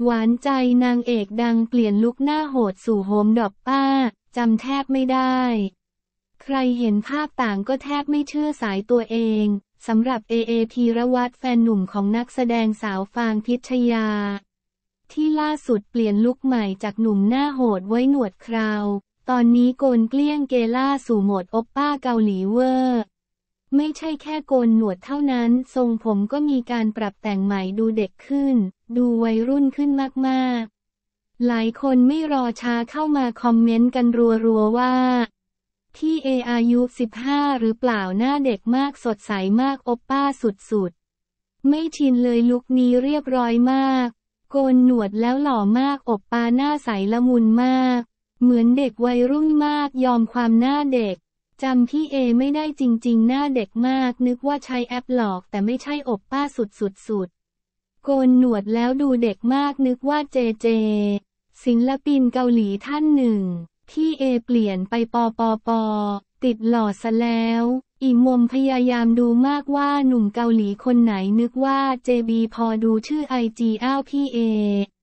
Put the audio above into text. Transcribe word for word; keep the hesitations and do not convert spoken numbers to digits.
หวานใจนางเอกดังเปลี่ยนลุคหน้าโหดสู่โฮมดอกป้าจำแทบไม่ได้ใครเห็นภาพต่างก็แทบไม่เชื่อสายตัวเองสำหรับเอเอพีรวัตรแฟนหนุ่มของนักแสดงสาวฟางพิชยาที่ล่าสุดเปลี่ยนลุคใหม่จากหนุ่มหน้าโหดไว้หนวดเคราตอนนี้โกนเกลี้ยงเกล่าสู่โหมดโอปป้าเกาหลีเวอร์ไม่ใช่แค่โกนหนวดเท่านั้นทรงผมก็มีการปรับแต่งใหม่ดูเด็กขึ้นดูวัยรุ่นขึ้นมากๆหลายคนไม่รอช้าเข้ามาคอมเมนต์กันรัวๆว่าที่เออายุสิบห้าหรือเปล่าหน้าเด็กมากสดใสมากโอปป้าสุดๆไม่ชินเลยลุคนี้เรียบร้อยมากโกนหนวดแล้วหล่อมากโอปป้าหน้าใสละมุนมากเหมือนเด็กวัยรุ่นมากยอมความหน้าเด็กจำพี่เอไม่ได้จริงๆหน้าเด็กมากนึกว่าใช้แอปหลอกแต่ไม่ใช่โอปป้าสุดๆโกนหนวดแล้วดูเด็กมากนึกว่าเจเจศิลปินเกาหลีท่านหนึ่งพี่เอเปลี่ยนไปปอปอปอติดหล่อซะแล้วอีมมพยายามดูมากว่าหนุ่มเกาหลีคนไหนนึกว่าเจบีพอดูชื่อไอจีอ้าวพี่เอ